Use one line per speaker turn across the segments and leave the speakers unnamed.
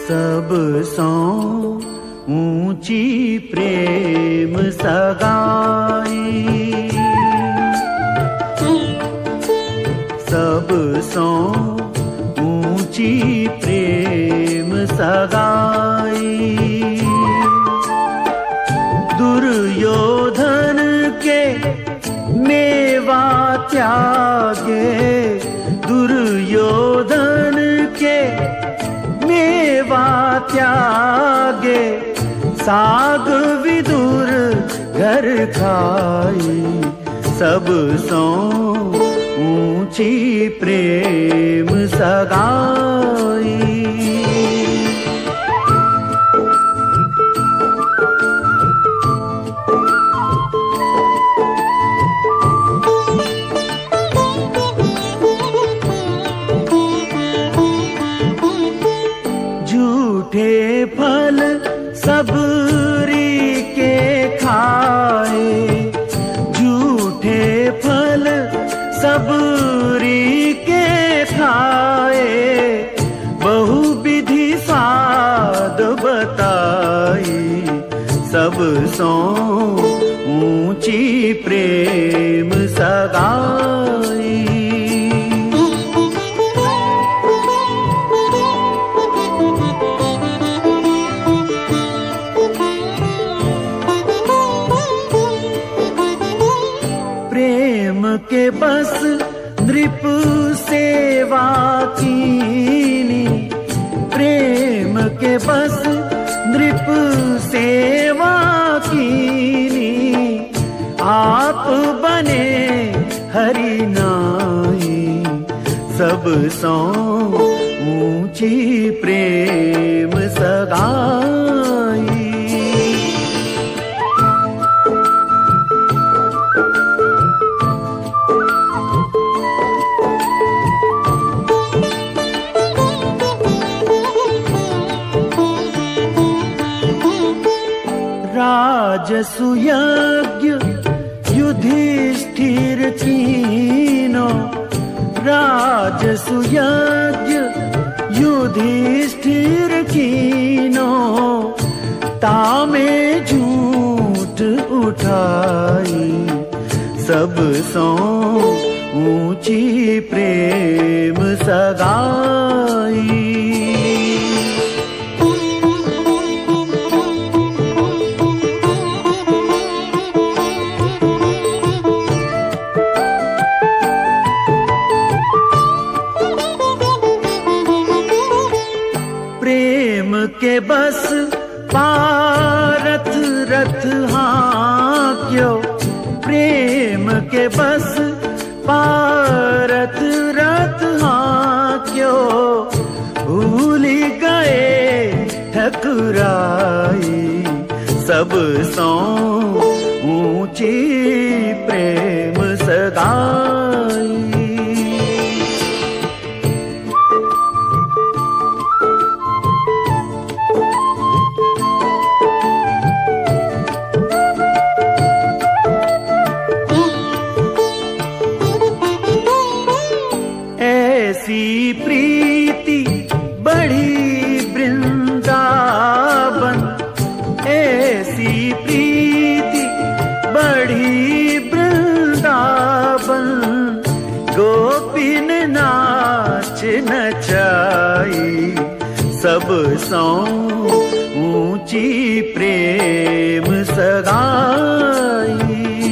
सब सौ ऊंची प्रेम सगाई, सब सौ ऊंची प्रेम सगाई। दुर्योधन के मेवा त्यागे, दुर्योधन के मेवा त्यागे, साग विदुर घर खाई। सब सौ ऊंची प्रेम सगाई। झूठे फल सबरी के खाए, झूठे फल सबरी के खाए। बहुविधि स्वाद बताई, सब सौ ऊंची प्रेम सगाई। प्रेम के बस नृप सेवा कीनी, प्रेम के बस नृप सेवा कीनी। आप बने हरि नाई, सब सौ ऊंची प्रेम सगाई। राजसुयज्ञ युधिष्ठिर कीनो, राजसुयज्ञ युधिष्ठिर कीनो। तामे झूठ उठाई, सब सौ ऊंची प्रेम सगाई। प्रेम के बस पारथ रथ हांक्यो, प्रेम के बस पारथ रथ हांक्यो। भूली गए ठकुराई, सब सौ ऊंची प्रेम सगाई। ऐसी प्रीति बढ़ी वृंदावन, ऐसी प्रीति बढ़ी वृंदावन। गोपिन नाच नचाई, सब सौ ऊंची प्रेम सगाई।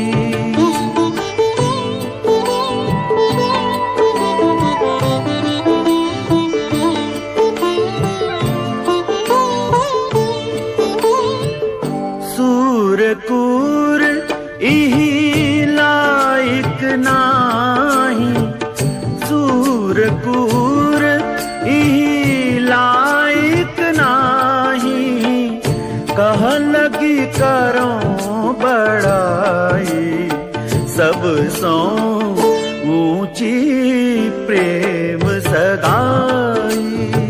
सूरकूर इही लायक नाही, सूरकूर इही लायक नाही। कह लगी करो बड़ाई, सब सौ ऊंची प्रेम सगाई।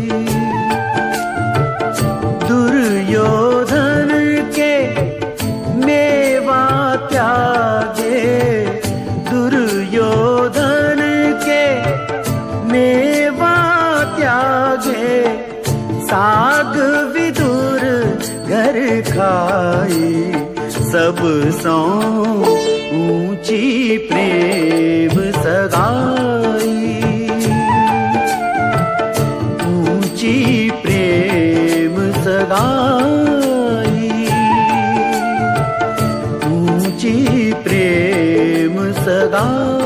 दुर्योधन के मेवा त्यागे, दुर्योधन के मेवा त्यागे। साग सब सौ ऊंची प्रेम सगाई, ऊंची प्रेम सगाई, ऊंची प्रेम सगाई।